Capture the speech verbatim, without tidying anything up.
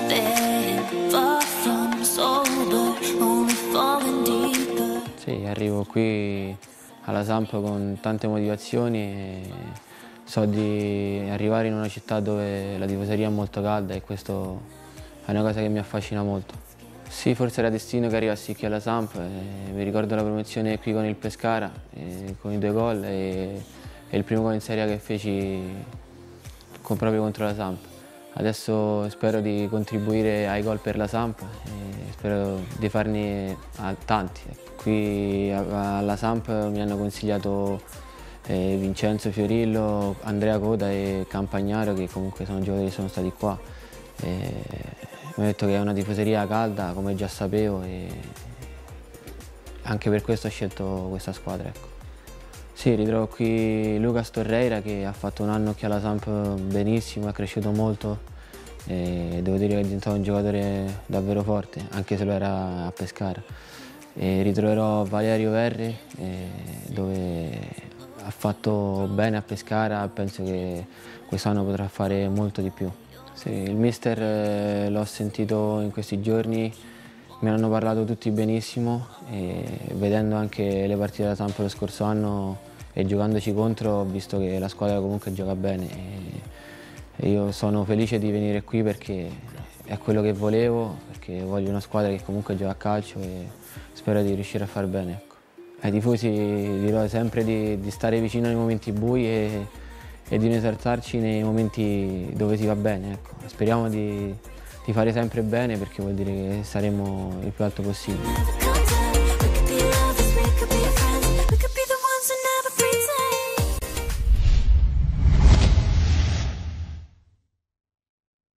Sì, arrivo qui alla Samp con tante motivazioni e so di arrivare in una città dove la tifoseria è molto calda e questo è una cosa che mi affascina molto. Sì, forse era destino che arrivassi qui alla Samp, e mi ricordo la promozione qui con il Pescara, e con i due gol e, e il primo gol in Serie A che feci con, proprio contro la Samp. Adesso spero di contribuire ai gol per la Samp e spero di farne tanti. Qui alla Samp mi hanno consigliato eh, Vincenzo Fiorillo, Andrea Coda e Campagnaro, che comunque sono giocatori che sono stati qua. E mi hanno detto che è una tifoseria calda, come già sapevo, e anche per questo ho scelto questa squadra. Ecco. Sì, ritrovo qui Lucas Torreira, che ha fatto un anno qui alla Samp benissimo, è cresciuto molto e devo dire che è diventato un giocatore davvero forte, anche se lo era a Pescara. E ritroverò Valerio Verri, eh, dove ha fatto bene a Pescara e penso che quest'anno potrà fare molto di più. Sì, il mister eh, l'ho sentito in questi giorni, me ne hanno parlato tutti benissimo e vedendo anche le partite della Samp lo scorso anno e giocandoci contro ho visto che la squadra comunque gioca bene e, e io sono felice di venire qui perché è quello che volevo, perché voglio una squadra che comunque gioca a calcio e spero di riuscire a far bene. Ecco. Ai tifosi dirò sempre di, di stare vicino nei momenti bui e, e di non esaltarci nei momenti dove si va bene. Ecco. Speriamo di, di fare sempre bene perché vuol dire che saremo il più alto possibile.